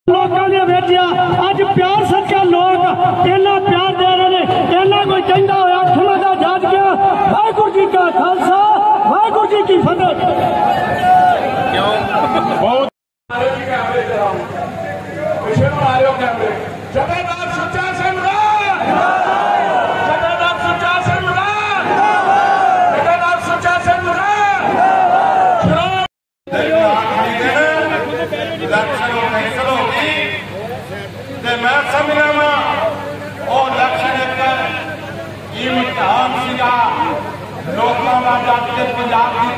लोगों ने वेटिया अज प्यार सच्चा लोग इन्ना प्यार दे रहे हैं इन्ना कोई कहता होया अठवां दा जाग गया वाहिगुरू जी का खालसा वाहिगुरू जी की फतेह। क्यों बहुत मैं समझना वा और लक्ष्य इम्तिहान सीगा लोगों का जाके पंजाब की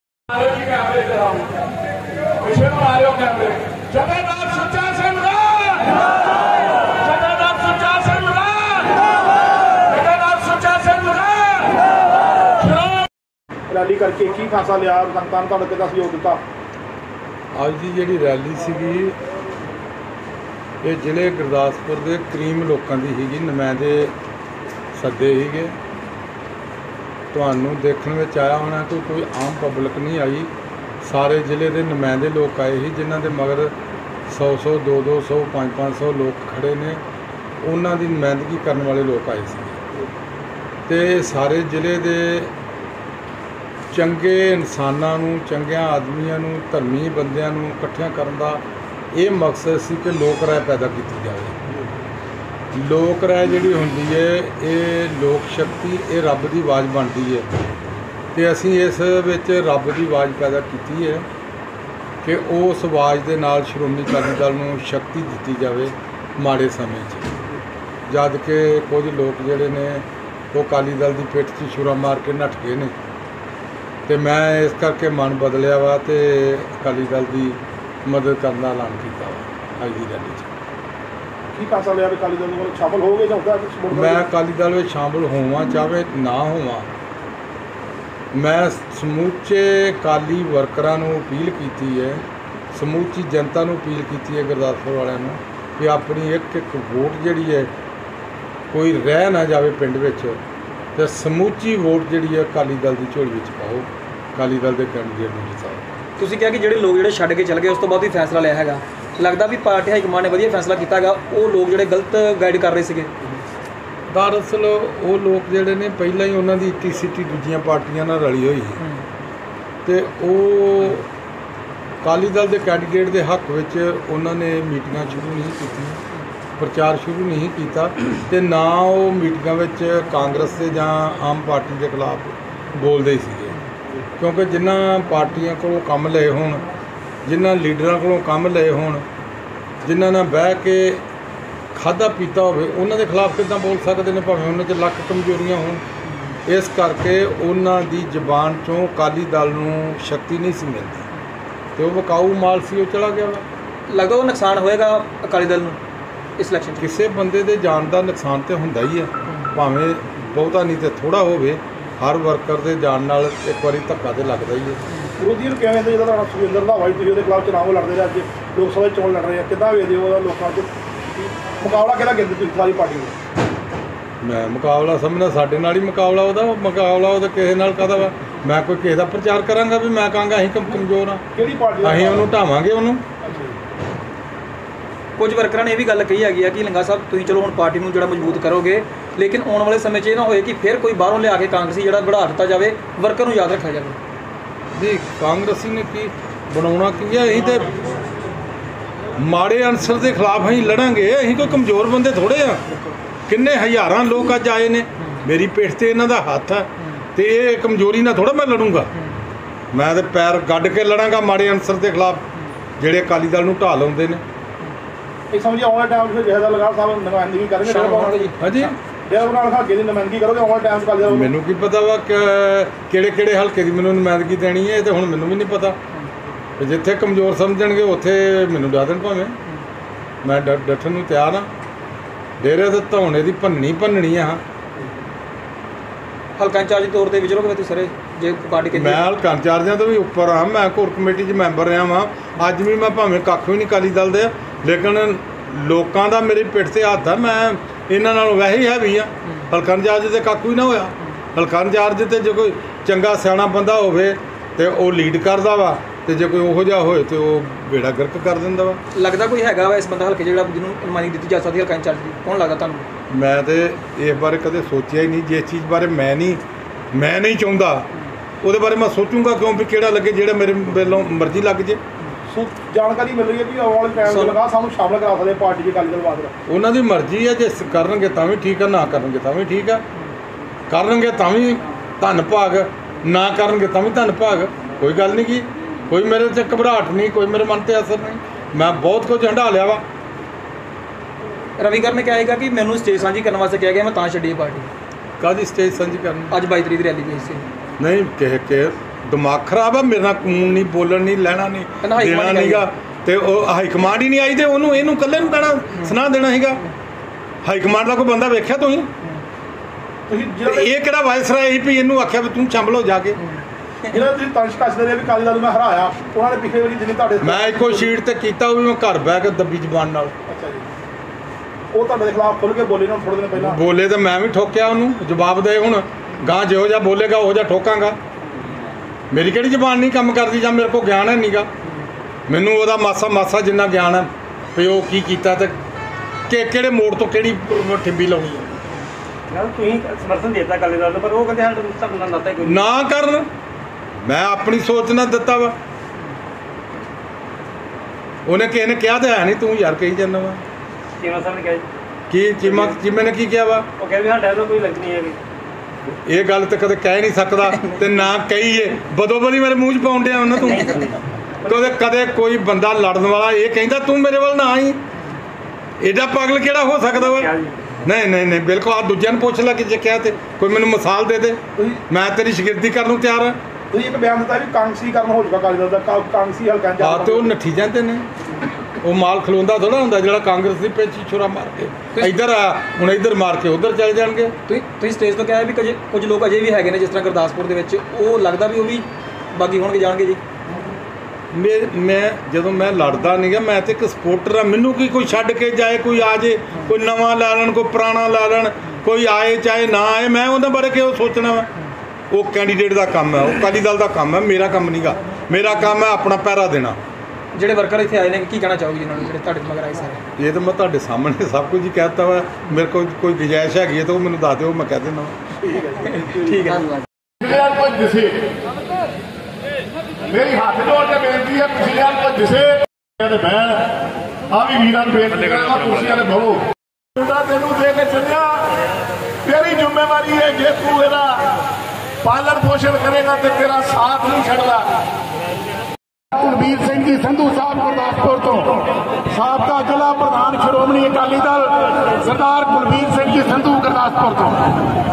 रैली करके की फैसला लिया संगतान का कितना सहयोग दिता? आज की जी रैली सीगी ये जिले गुरदासपुर के करीम लोगों की ही नुमाइंदे सदे ही तुहानू देखने में आया होना कोई आम पब्लिक नहीं आई, सारे जिले के नुमाइंदे लोग आए ही जिन्हों के मगर 100 200 500 लोग खड़े ने उन्हों की नुमाइंदगी करने वाले लोग आए थे। सारे जिले के चंगे इंसानों चंगे आदमियों धर्मी बंदियां इकट्ठिया करने का ये मकसद सी कि लोक राय पैदा की जाए। लोक राय जी होंगी है ये लोक शक्ति ये रब की आवाज़ बनती है तो असी इस रब की आवाज़ पैदा की है कि उस आवाज़ के नाल श्रोमणी अकाली दल नूं शक्ति दी जाए माड़े समय जद कि कुछ लोग जोड़े ने वो अकाली दल की पिठ च छुरा मार के नठ गए ने तो मैं इस करके मन बदलिया वा तो अकाली दल की मदद करने का ऐलान किया अज की रैली की फैसला लिया अकाली दल में शामिल हो गए? मैं अकाली दल में शामिल होवां चाहे ना होवां, मैं समूचे अकाली वर्करां नूं अपील की है, समूची जनता नूं अपील की है गुरदासपुर वालियां नूं कि अपनी एक वोट जिहड़ी है कोई रह ना जाए पिंड विच ते समूची वोट जिहड़ी है अकाली दल की झोली विच पाओ, अकाली दल के कैंਡੀਡੇਟ नूं जिताओ। ਤੁਸੀਂ ਕਿਹਾ ਕਿ ਜਿਹੜੇ ਲੋਕ ਜਿਹੜੇ ਛੱਡ ਕੇ ਚਲੇ ਗਏ ਉਸ ਤੋਂ ਬਾਅਦ ਵੀ ਫੈਸਲਾ ਲਿਆ ਹੈਗਾ, ਲੱਗਦਾ ਵੀ ਪਾਰਟੀ ਹਾਈਕਮਾਂਡ ਨੇ ਵਧੀਆ ਫੈਸਲਾ ਕੀਤਾ ਹੈਗਾ, ਉਹ ਲੋਕ ਜਿਹੜੇ ਗਲਤ ਗਾਈਡ ਕਰ ਰਹੇ ਸੀਗੇ? दरअसल वो लोग जोड़े ने पहला ही उन्होंने टीसीटी दूजिया पार्टियां नाल रली हुई तो अकाली दल के कैंਡੀਡੇਟ के हक में उन्होंने मीटिंगां शुरू नहीं की, प्रचार शुरू नहीं किया तो ना वो मीटिंगां कांग्रेस के जां आम पार्टी के खिलाफ बोलते ही सीगे, क्योंकि जिन्हों पार्टियां को काम लए होण, जिन्हों लीडरां को काम लए होण, जिन्हों ने बह के खाधा पीता हो उन्होंने खिलाफ किदां बोल सकते हैं, भावें उन्होंने लख कमजोरियां होण। इस करके उन्हों की जबान चों अकाली दल नूं शक्ति नहीं सी मिलती तो वो विकाऊ माल सी वो चला गया। लगता वो नुकसान होएगा अकाली दल नूं इस इलैक्शन? किसी बंदे दे जान का नुकसान तो हुंदा ही है, भावें बहुता नहीं तो थोड़ा होवे, हर वर्कर के जान नाल एक बारी धक्का तो लगता ही है। विरोधी क्या कहते हैं जो सुरेंद्र रंधावा जी के खिलाफ चुनाव लड़ रहे हैं, अज लोक सभा चोण लड़ रहे हैं, कितना वेखदे हो लोगों को मुकाबला किहड़ा कहते तुसीं सारी पार्टी में? मैं मुकाबला समझना साडे नाल ही मुकाबला मुकाबला किसी नाल काहदा वा, मैं कोई किसी का प्रचार करांगा भी मैं कहांगा असीं कमजोर हाँ, किहड़ी पार्टी असीं उहनूं ढावांगे उहनूं। कुछ वर्करां ने यह भी गल कही है कि लंगा साहब तुसीं चलो हुण पार्टी नूं जिहड़ा मजबूत करोगे लेकिन आने वाले समय ये ना होए कि फिर कोई बाहरों लिया के कांग्रेसी जिहड़ा बढ़ा दिता जाए, वर्कर नूं याद रखा जाए। जी कांग्रेसी ने की बनाउणा की है, असीं ते माड़े अंसर के खिलाफ असीं लड़ांगे, असीं कोई कमज़ोर बंदे थोड़े आ, किन्ने हज़ारां लोग अज आए ने, मेरी पिठ ते इन्हां दा हत्थ है तो ये कमजोरी ना थोड़ा मैं लड़ूंगा, मैं तो पैर गड्ढ के लड़ांगा माड़े अंसर के खिलाफ जिहड़े अकाली दल नूं ढा लाउंदे ने। एक समझिए आने वाले टाइम जहेदार लगार साहब नुमाइंदगी करेंगे हाँ जी नुमाइंदगी करोगे आने वाले टाइम? मैनू की पता वा किहड़े हल्के की मैनू नुमाइंदगी देनी है, तो हुण मैनू भी नहीं पता, जिथे कमजोर समझणगे उत्थे मैनू डा देण, भावें मैं डटण नूं तैयार हाँ, डेरे ते धौणे की भन्ननी है। हाँ हल्का इंचार्ज तौर पर विचरोगे तुसीं सर जे पार्टी के? मैं हल्का इंचार्जां तो भी उपर हाँ, मैं कोर कमेटी च मैंबर रहा वा, अज भी मैं भावें कख भी नहीं अकाली दल दे, लेकिन लोगों का मेरी पिठ से हत्थ है, मैं इन्हां नालों वैसे ही हैवी हाँ। हल्का इंचार्ज तो कख भी ना होया, हल्का इंचार्ज तो जो कोई चंगा सियाणा बंदा होवे ते वो लीड करदा वा, ਤੇ ਜੇ ਕੋਈ ਉਹੋ ਜਿਹਾ ਹੋਏ ਤੇ ਉਹ ਬੇੜਾ ਗਰਕ ਕਰ ਦਿੰਦਾ ਵਾ। ਲੱਗਦਾ ਕੋਈ ਹੈਗਾ ਵਾ ਇਸ ਬੰਦਾ ਹਲਕੇ ਜਿਹੜਾ ਜਿਹਨੂੰ ਅਨੁਮਾਨੀ ਦਿੱਤੀ ਜਾ ਸਕਦੀ ਹਲਕਾ ਇੰਚਾਰਜ ਦੀ, ਕੌਣ ਲੱਗਦਾ ਤੁਹਾਨੂੰ? ਮੈਂ ਤੇ ਇਸ ਬਾਰੇ ਕਦੇ ਸੋਚਿਆ ਹੀ ਨਹੀਂ। ਜਿਸ ਚੀਜ਼ ਬਾਰੇ ਮੈਂ ਨਹੀਂ ਚਾਹੁੰਦਾ ਉਹਦੇ ਬਾਰੇ ਮੈਂ ਸੋਚੂੰਗਾ ਕਿਉਂ ਵੀ ਕਿਹੜਾ ਲੱਗੇ ਜਿਹੜਾ ਮੇਰੇ ਵੱਲੋਂ ਮਰਜ਼ੀ ਲੱਗ ਜੇ। ਜਾਣਕਾਰੀ ਮਿਲ ਰਹੀ ਹੈ ਕਿ ਆਉਣ ਵਾਲੇ ਟਾਈਮ ਦੇ ਲਗਾ ਸਾਨੂੰ ਸ਼ਾਮਲ ਕਰਾ ਸਕਦੇ ਪਾਰਟੀ ਦੇ ਅਕਾਲੀ ਦਲ ਬਾਦਲ। ਉਹਨਾਂ ਦੀ ਮਰਜ਼ੀ ਹੈ, ਜੇ ਕਰਨਗੇ ਤਾਂ ਵੀ ਠੀਕ ਆ, ਨਾ ਕਰਨਗੇ ਤਾਂ ਵੀ ਠੀਕ ਆ। ਕਰਨਗੇ ਤਾਂ ਵੀ ਧੰਨ ਭਾਗ, ਨਾ ਕਰਨਗੇ ਤਾਂ ਵੀ ਧੰਨ ਭਾਗ। ਕੋਈ ਗੱਲ ਨਹੀਂ ਗੀ, ਕੋਈ ਮੇਰੇ 'ਚ ਘਬਰਾਹਟ ਨਹੀਂ, ਕੋਈ ਮੇਰੇ ਮਨ 'ਤੇ ਅਸਰ ਨਹੀਂ। ਮੈਂ ਬਹੁਤ ਕੁਝ ਹੰਢਾ ਲਿਆ ਵਾ। ਰਵੀਕਰ ਨੇ ਕਿਹਾ ਕਿ ਮੈਨੂੰ ਸਟੇਜ ਸਾਂਝੀ ਕਰਨ ਵਾਸਤੇ ਕਿਹਾ ਗਿਆ, ਮੈਂ ਤਾਂ ਛੱਡੀ ਪਾਰਟੀ। ਕਾਹਦੀ ਸਟੇਜ ਸਾਂਝੀ ਕਰਨੀ? ਅੱਜ 22 ਤਰੀਕ ਦੀ ਰੈਲੀ ਗਈ ਸੀ। ਨਹੀਂ ਕਿ ਦਿਮਾਗ ਖਰਾਬ ਆ ਮੇਰੇ ਨਾਲ, ਕਾਨੂੰਨ ਨਹੀਂ, ਬੋਲਣ ਨਹੀਂ, ਲੈਣਾ ਨਹੀਂ, ਦੇਣਾ ਨਹੀਂਗਾ। ਤੇ ਉਹ ਹਾਈ ਕਮਾਂਡ ਹੀ ਨਹੀਂ ਆਈ ਤੇ ਇਹਨੂੰ ਇਕੱਲੇ ਨੂੰ ਕਹਿਣਾ ਸੁਣਾ ਦੇਣਾ ਸੀਗਾ। ਹਾਈ ਕਮਾਂਡ ਦਾ ਕੋਈ ਬੰਦਾ ਵੇਖਿਆ ਤੁਸੀਂ? ਇਹ ਕਿਹੜਾ ਵਾਇਸਰਾਏ ਸੀ ਵੀ ਇਹਨੂੰ ਆਖਿਆ ਵੀ ਤੂੰ ਸ਼ਾਮਲ ਹੋ ਜਾ ਕੇ? ਜਿਹੜਾ ਤੁਸੀਂ ਤੰਸ਼ ਕੱਸਦੇ ਰਹੇ ਵੀ ਅਕਾਲੀ ਦਲ ਨੂੰ ਮੈਂ ਹਰਾਇਆ, ਉਹਨਾਂ ਨੇ ਪਿਛਲੇ ਵਾਰੀ ਜਿੰਨੇ ਤੁਹਾਡੇ ਮੈਂ ਇੱਕੋ ਸ਼ੀਟ ਤੇ ਕੀਤਾ ਉਹ ਵੀ ਮੈਂ ਘਰ ਬਹਿ ਕੇ ਦੱਬੀ ਜ਼ਬਾਨ ਨਾਲ। ਅੱਛਾ ਜੀ, ਉਹ ਤੁਹਾਡੇ ਦੇ ਖਿਲਾਫ ਖੁੱਲ੍ਹ ਕੇ ਬੋਲੇ ਨਾ ਥੋੜ੍ਹੇ ਦਿਨ ਪਹਿਲਾਂ? ਬੋਲੇ ਤਾਂ ਮੈਂ ਵੀ ਠੋਕਿਆ ਉਹਨੂੰ। ਜਵਾਬ ਦੇ ਹੁਣ ਗਾਂ ਜਿਹੋ ਜਿਹਾ ਬੋਲੇਗਾ ਉਹੋ ਜਿਹਾ ਠੋਕਾਂਗਾ। ਮੇਰੀ ਕਿਹੜੀ ਜ਼ਬਾਨ ਨਹੀਂ ਕੰਮ ਕਰਦੀ ਜਾਂ ਮੇਰੇ ਕੋਲ ਗਿਆਨ ਹੈ ਨਹੀਂਗਾ? ਮੈਨੂੰ ਉਹਦਾ ਮਾਸਾ ਜਿੰਨਾ ਗਿਆਨ ਹੈ ਵੀ ਉਹ ਕੀ ਕੀਤਾ ਤੇ ਕਿਹੜੇ ਮੋੜ ਤੋਂ ਕਿਹੜੀ ਠਿੱਬੀ ਲਾਉਣੀ ਹੈ। ਤੁਸੀਂ ਸਮਰਥਨ ਦੇਤਾ ਅਕਾਲੀ ਦਲ ਨੂੰ, ਪਰ ਉਹ ਕਹਿੰਦੇ ਸਾਡੇ ਤੁਹਾਨੂੰ ਨਾਲ ਨਾਤਾ ਕੋਈ ਨਾ ਕਰਨ। ਮੈਂ ਆਪਣੀ ਸੋਚ ਨਾਲ ਦਿੱਤਾ ਵਾ। ਉਹਨੇ ਕਿਸੇ ਨੇ ਕਿਹਾ ਤਾਂ ਹੈ ਨਹੀਂ, ਤੂੰ ਯਾਰ ਕਹੀ ਜਾਂਦਾ ਵਾ। ਚੀਮਾ ਸਾਹਿਬ ਨੇ ਕਿਹਾ ਕੀ ਚੀਮੇ ਨੇ ਕੀ ਕਿਹਾ ਵਾ? ਉਹ ਕਹਿੰਦੇ ਸਾਡਾ ਤਾਂ ਕੋਈ ਲਿੰਕ ਨਹੀਂ ਹੈਗੀ। ਇਹ ਗੱਲ ਤਾਂ ਕਦੇ ਕਹਿ ਨਹੀਂ ਸਕਦਾ ਤੇ ਨਾ ਕਹੀਏ। ਬਦੋ ਬਦੀ ਮੇਰੇ ਮੂੰਹ 'ਚ ਪਾਉਣ ਡਿਆ ਉਹਨਾਂ ਤੂੰ। ਕਦੇ ਕੋਈ ਬੰਦਾ ਲੜਨ ਵਾਲਾ ਇਹ ਕਹਿੰਦਾ ਤੂੰ ਮੇਰੇ ਵੱਲ ਨਾ ਆਈ। ਐਡਾ ਪਾਗਲ ਕਿਹੜਾ ਹੋ ਸਕਦਾ ਵਾ? ਨਹੀਂ ਬਿਲਕੁਲ। ਆ ਦੂਜਿਆਂ ਨੂੰ ਪੁੱਛ ਲੈ ਕਿ ਜੇ ਕਿਹਾ ਤੇ ਕੋਈ ਮੈਨੂੰ ਮਿਸਾਲ ਦੇ ਦੇ, ਮੈਂ ਤੇਰੀ ਸ਼ਾਗਿਰਦੀ ਕਰਨ ਨੂੰ ਤਿਆਰ ਹਾਂ। ਤੁਸੀਂ ਇੱਕ ਬਿਆਨ ਦਿੱਤਾ ਵੀ ਕਾਂਗਰਸੀਕਰਨ ਹੋ ਜਾਊਗਾ ਅਕਾਲੀ ਦਲ ਦਾ, ਕਾਂਗਰਸੀ ਹਲਕਾ ਆ ਤੇ ਉਹ ਨੱਠੀ ਜਾਂਦੇ ਨੇ। ਉਹ ਮਾਲ ਖਲੋਂਦਾ ਥੋੜਾ ਹੁੰਦਾ ਜਿਹੜਾ ਕਾਂਗਰਸ ਦੀ ਪੇਚੀ ਛੁਰਾ ਮਾਰ ਕੇ ਇੱਧਰ ਆ, ਹੁਣ ਇੱਧਰ ਮਾਰ ਕੇ ਉੱਧਰ ਚਲੇ ਜਾਣਗੇ। ਤੁਸੀਂ ਸਟੇਜ ਤੋਂ ਕਿਹਾ ਵੀ ਕੁਝ ਲੋਕ ਅਜੇ ਵੀ ਹੈਗੇ ਨੇ ਜਿਸ ਤਰ੍ਹਾਂ ਗੁਰਦਾਸਪੁਰ ਦੇ ਵਿੱਚ, ਉਹ ਲੱਗਦਾ ਵੀ ਉਹ ਵੀ ਬਾਗੀ ਹੋਣਗੇ, ਜਾਣਗੇ ਜੀ। ਮੈਂ ਜਦੋਂ ਮੈਂ ਲੜਦਾ ਨਹੀਂ ਗਾ, ਮੈਂ ਤੇ ਇੱਕ ਸਪੋਰਟਰ ਆ। ਮੈਨੂੰ ਕੋਈ ਛੱਡ ਕੇ ਜਾਏ, ਕੋਈ ਆ ਜੇ, ਕੋਈ ਨਵਾਂ ਲਾ ਲੈਣ, ਕੋਈ ਪੁਰਾਣਾ ਲਾ ਲੈਣ, ਕੋਈ ਆਏ ਚਾਹੇ ਨਾ ਆਏ, ਮੈਂ ਉਹਦੇ ਬਾਰੇ ਕਿਉਂ ਸੋਚਣਾ ਵਾ? ਉਹ ਕੈਂਡੀਡੇਟ ਦਾ ਕੰਮ ਹੈ, ਉਹ ਅਕਾਲੀ ਦਲ ਦਾ ਕੰਮ ਹੈ, ਮੇਰਾ ਕੰਮ ਨਹੀਂ ਗਾ। ਮੇਰਾ ਕੰਮ ਹੈ ਆਪਣਾ ਪਹਿਰਾ ਦੇਣਾ। ਜਿਹੜੇ ਵਰਕਰ ਇੱਥੇ ਆਏ ਨੇ ਕੀ ਕਹਿਣਾ ਚਾਹੋਗੇ ਜਿਹਨਾਂ ਨੂੰ, ਜਿਹੜੇ ਤੁਹਾਡੇ ਮਗਰ ਆਏ ਸਾਰੇ? ਇਹ ਤਾਂ ਮੈਂ ਤੁਹਾਡੇ ਸਾਹਮਣੇ ਸਭ ਕੁਝ ਹੀ ਕਹਿ ਦਿੱਤਾ ਵਾ। ਮੇਰੇ ਕੋਲ ਕੋਈ ਗੁੰਜਾਇਸ਼ ਹੈਗੀ ਹੈ ਤਾਂ ਉਹ ਮੈਨੂੰ ਦੱਸ ਦਿਓ, ਮੈਂ ਕਹਿ ਦਿੰਦਾ। ਠੀਕ ਹੈ। ਮੇਰੀ ਹੱਥ ਜੋੜ ਕੇ ਬੇਨਤੀ ਹੈ, ਪਿਛਲੇ ਵਾਰ ਕੋਈ ਦਿਸੇ ਤੇ ਬਹਿਣ ਆ ਵੀ ਵੀਰਾਂ ਨੂੰ ਬੇਨਤੀ ਕਰਾਂਗਾ, ਕੁਰਸੀਆਂ ਤੇ ਬਹੋ। ਮੁੰਡਾ ਤੈਨੂੰ ਦੇ ਕੇ ਚੱਲਿਆ, ਤੇਰੀ ਜ਼ਿੰਮੇਵਾਰੀ ਹੈ। ਜੇ ਤੂੰ ਇਹਦਾ ਪਾਲਣ ਪੋਸ਼ਣ ਕਰੇਗਾ ਤੇ ਤੇਰਾ ਸਾਥ ਨਹੀਂ ਛੱਡਦਾ। ਕੁਲਬੀਰ ਸਿੰਘ ਜੀ ਸੰਧੂ ਸਾਹਿਬ ਗੁਰਦਾਸਪੁਰ ਤੋਂ, ਸਾਬਕਾ ਜ਼ਿਲ੍ਹਾ ਪ੍ਰਧਾਨ ਸ਼੍ਰੋਮਣੀ ਅਕਾਲੀ ਦਲ ਸਰਦਾਰ ਕੁਲਬੀਰ ਸਿੰਘ ਜੀ ਸੰਧੂ ਗੁਰਦਾਸਪੁਰ ਤੋਂ।